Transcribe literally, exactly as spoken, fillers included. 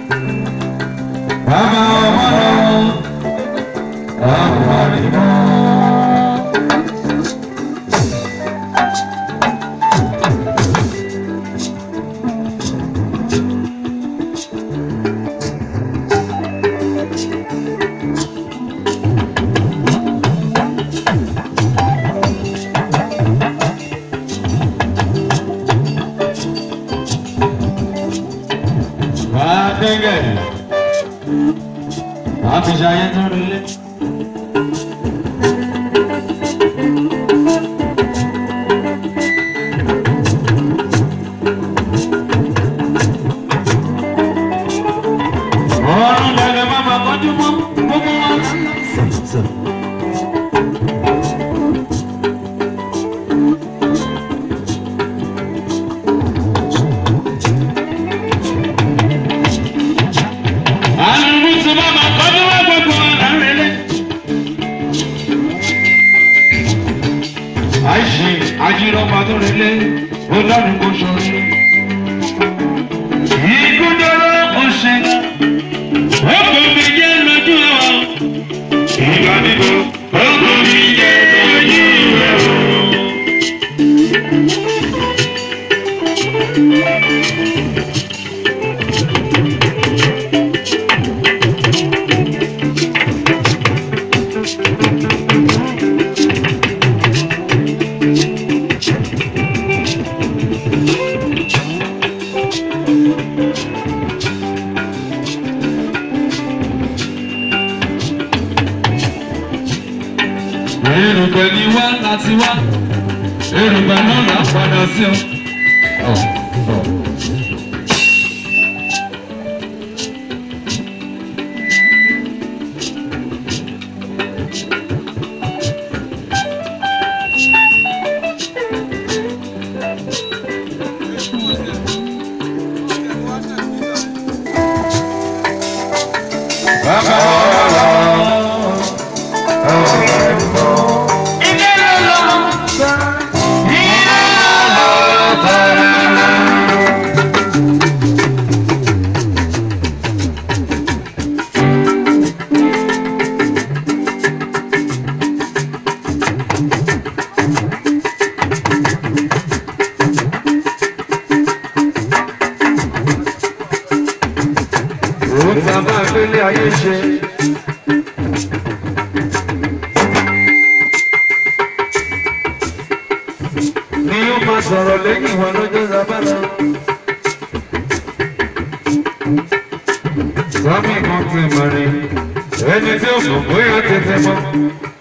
Bàbá ọmọ lọ́wọ́, ọmọ ìmọ̀. Happy Giant Rally. Ajiro madurele, Ọlọ́run kò ṣoore. Ìgúdọ̀rọ̀ òṣèlú, ọkọ̀ mi jẹ́ lójú ẹ̀wọ̀. Ìgbà níbo, ọkọ̀ mi jẹ́ lójú ẹ̀wọ̀. Èrùpẹ̀ ni wá láti wá, èrùpẹ̀ náà là padà sí ọ. Bàbá bàbá gbélé ayé ṣe. Ni yóò máa sọ̀rọ̀ lẹ́yìn ìwọ lọ́jọ́ sábàlá. Sammy kan ti mọ̀ rí, ẹni tí ó mọ̀ bóyá tètè mọ̀.